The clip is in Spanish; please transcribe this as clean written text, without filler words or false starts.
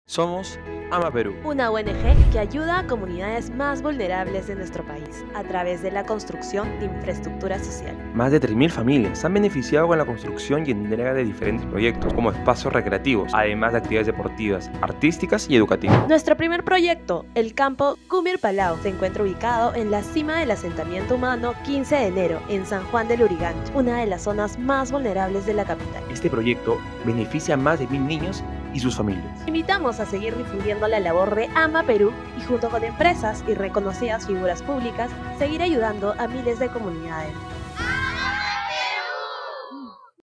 Somos Ama Perú. Una ONG que ayuda a comunidades más vulnerables de nuestro país a través de la construcción de infraestructura social. Más de 3.000 familias se han beneficiado con la construcción y entrega de diferentes proyectos, como espacios recreativos, además de actividades deportivas, artísticas y educativas. Nuestro primer proyecto, el campo Cumir Palau, se encuentra ubicado en la cima del asentamiento humano 15 de enero, en San Juan del Lurigancho, una de las zonas más vulnerables de la capital. Este proyecto beneficia a más de 1.000 niños y sus familias. Invitamos a seguir difundiendo la labor de Ama Perú y junto con empresas y reconocidas figuras públicas, seguir ayudando a miles de comunidades.